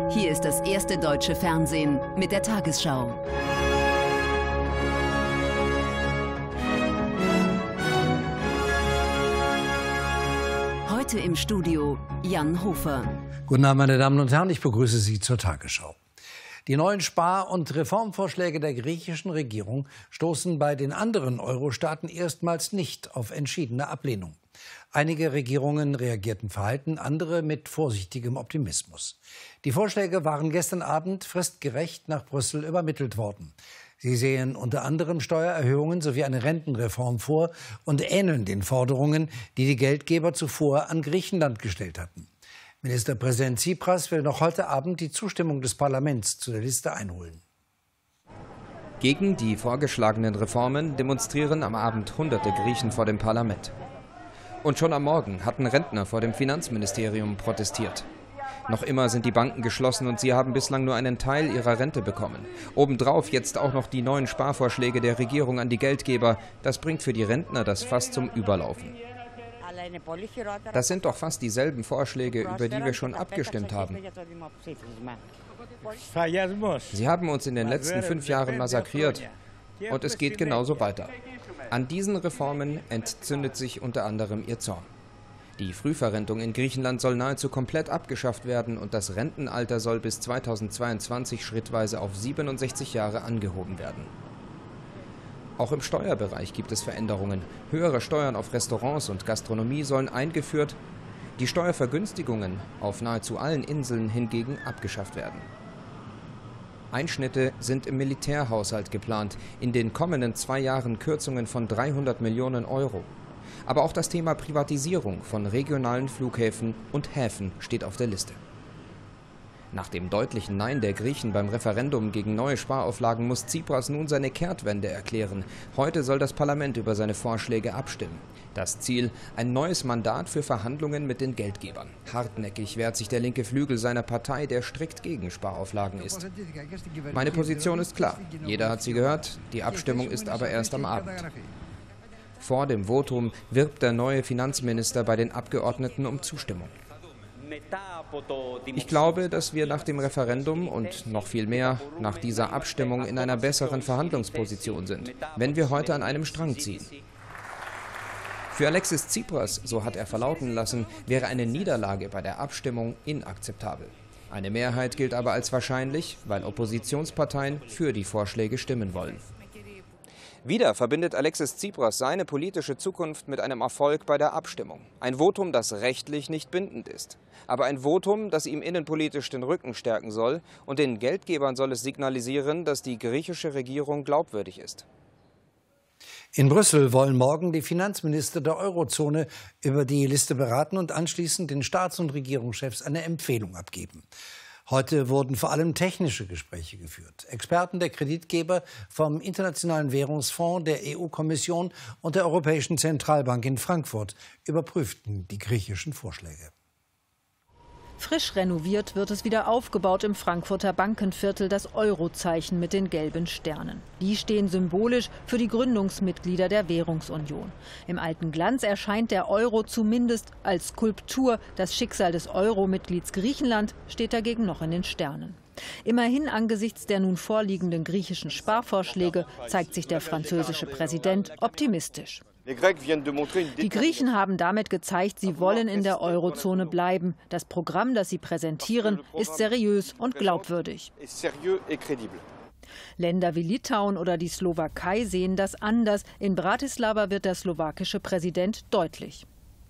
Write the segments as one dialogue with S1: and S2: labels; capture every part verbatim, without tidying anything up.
S1: Hier ist das erste deutsche Fernsehen mit der Tagesschau. Heute im Studio Jan Hofer.
S2: Guten Abend, meine Damen und Herren, ich begrüße Sie zur Tagesschau. Die neuen Spar- und Reformvorschläge der griechischen Regierung stoßen bei den anderen Euro-Staaten erstmals nicht auf entschiedene Ablehnung. Einige Regierungen reagierten verhalten, andere mit vorsichtigem Optimismus. Die Vorschläge waren gestern Abend fristgerecht nach Brüssel übermittelt worden. Sie sehen unter anderem Steuererhöhungen sowie eine Rentenreform vor und ähneln den Forderungen, die die Geldgeber zuvor an Griechenland gestellt hatten. Ministerpräsident Tsipras will noch heute Abend die Zustimmung des Parlaments zu der Liste einholen.
S3: Gegen die vorgeschlagenen Reformen demonstrieren am Abend hunderte Griechen vor dem Parlament. Und schon am Morgen hatten Rentner vor dem Finanzministerium protestiert. Noch immer sind die Banken geschlossen und sie haben bislang nur einen Teil ihrer Rente bekommen. Obendrauf jetzt auch noch die neuen Sparvorschläge der Regierung an die Geldgeber. Das bringt für die Rentner das Fass zum Überlaufen. Das sind doch fast dieselben Vorschläge, über die wir schon abgestimmt haben. Sie haben uns in den letzten fünf Jahren massakriert. Und es geht genauso weiter. An diesen Reformen entzündet sich unter anderem ihr Zorn. Die Frühverrentung in Griechenland soll nahezu komplett abgeschafft werden und das Rentenalter soll bis zweitausendzweiundzwanzig schrittweise auf siebenundsechzig Jahre angehoben werden. Auch im Steuerbereich gibt es Veränderungen. Höhere Steuern auf Restaurants und Gastronomie sollen eingeführt, die Steuervergünstigungen auf nahezu allen Inseln hingegen abgeschafft werden. Einschnitte sind im Militärhaushalt geplant, in den kommenden zwei Jahren Kürzungen von dreihundert Millionen Euro. Aber auch das Thema Privatisierung von regionalen Flughäfen und Häfen steht auf der Liste. Nach dem deutlichen Nein der Griechen beim Referendum gegen neue Sparauflagen muss Tsipras nun seine Kehrtwende erklären. Heute soll das Parlament über seine Vorschläge abstimmen. Das Ziel: ein neues Mandat für Verhandlungen mit den Geldgebern. Hartnäckig wehrt sich der linke Flügel seiner Partei, der strikt gegen Sparauflagen ist. Meine Position ist klar. Jeder hat sie gehört. Die Abstimmung ist aber erst am Abend. Vor dem Votum wirbt der neue Finanzminister bei den Abgeordneten um Zustimmung. Ich glaube, dass wir nach dem Referendum und noch viel mehr nach dieser Abstimmung in einer besseren Verhandlungsposition sind, wenn wir heute an einem Strang ziehen. Für Alexis Tsipras, so hat er verlauten lassen, wäre eine Niederlage bei der Abstimmung inakzeptabel. Eine Mehrheit gilt aber als wahrscheinlich, weil Oppositionsparteien für die Vorschläge stimmen wollen. Wieder verbindet Alexis Tsipras seine politische Zukunft mit einem Erfolg bei der Abstimmung. Ein Votum, das rechtlich nicht bindend ist. Aber ein Votum, das ihm innenpolitisch den Rücken stärken soll. Und den Geldgebern soll es signalisieren, dass die griechische Regierung glaubwürdig ist.
S2: In Brüssel wollen morgen die Finanzminister der Eurozone über die Liste beraten und anschließend den Staats- und Regierungschefs eine Empfehlung abgeben. Heute wurden vor allem technische Gespräche geführt. Experten der Kreditgeber vom Internationalen Währungsfonds, der E U-Kommission und der Europäischen Zentralbank in Frankfurt überprüften die griechischen Vorschläge.
S4: Frisch renoviert wird es wieder aufgebaut im Frankfurter Bankenviertel, das Eurozeichen mit den gelben Sternen. Die stehen symbolisch für die Gründungsmitglieder der Währungsunion. Im alten Glanz erscheint der Euro zumindest als Skulptur. Das Schicksal des Euro-Mitglieds Griechenland steht dagegen noch in den Sternen. Immerhin angesichts der nun vorliegenden griechischen Sparvorschläge zeigt sich der französische Präsident optimistisch. Die Griechen haben damit gezeigt, sie wollen in der Eurozone bleiben. Das Programm, das sie präsentieren, ist seriös und glaubwürdig. Länder wie Litauen oder die Slowakei sehen das anders. In Bratislava wird der slowakische Präsident deutlich.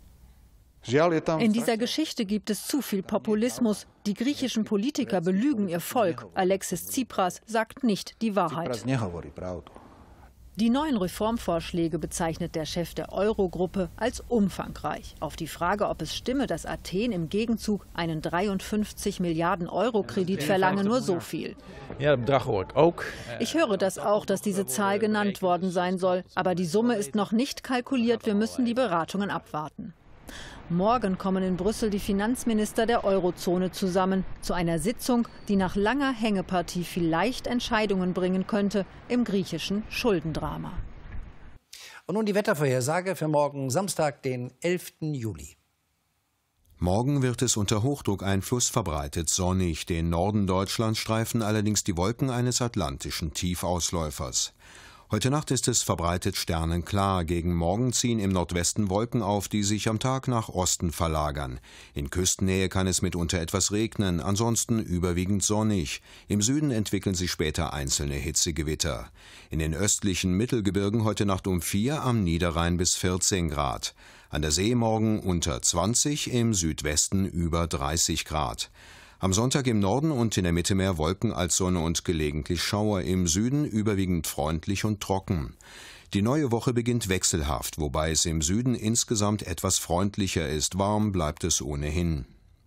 S4: In dieser Geschichte gibt es zu viel Populismus. Die griechischen Politiker belügen ihr Volk. Alexis Tsipras sagt nicht die Wahrheit. Die neuen Reformvorschläge bezeichnet der Chef der Eurogruppe als umfangreich. Auf die Frage, ob es stimme, dass Athen im Gegenzug einen dreiundfünfzig Milliarden Euro Kredit verlange, nur so viel. Ich höre das auch, dass diese Zahl genannt worden sein soll. Aber die Summe ist noch nicht kalkuliert. Wir müssen die Beratungen abwarten. Morgen kommen in Brüssel die Finanzminister der Eurozone zusammen zu einer Sitzung, die nach langer Hängepartie vielleicht Entscheidungen bringen könnte im griechischen Schuldendrama.
S2: Und nun die Wettervorhersage für morgen Samstag, den elften Juli.
S5: Morgen wird es unter Hochdruckeinfluss verbreitet sonnig. Den Norden Deutschlands streifen allerdings die Wolken eines atlantischen Tiefausläufers. Heute Nacht ist es verbreitet sternenklar. Gegen Morgen ziehen im Nordwesten Wolken auf, die sich am Tag nach Osten verlagern. In Küstennähe kann es mitunter etwas regnen, ansonsten überwiegend sonnig. Im Süden entwickeln sich später einzelne Hitzegewitter. In den östlichen Mittelgebirgen heute Nacht um vier, am Niederrhein bis vierzehn Grad. An der See morgen unter zwanzig, im Südwesten über dreißig Grad. Am Sonntag im Norden und in der Mitte mehr Wolken als Sonne und gelegentlich Schauer, im Süden überwiegend freundlich und trocken. Die neue Woche beginnt wechselhaft, wobei es im Süden insgesamt etwas freundlicher ist. Warm bleibt es ohnehin.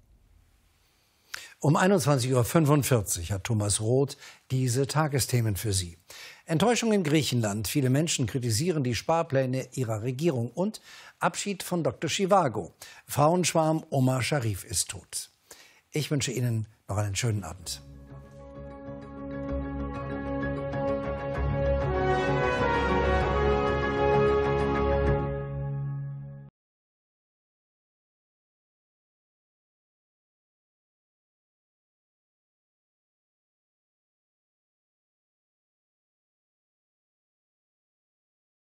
S2: Um einundzwanzig Uhr fünfundvierzig hat Thomas Roth diese Tagesthemen für Sie. Enttäuschung in Griechenland. Viele Menschen kritisieren die Sparpläne ihrer Regierung und Abschied von Doktor Zhivago. Frauenschwarm Omar Sharif ist tot. Ich wünsche Ihnen noch einen schönen Abend.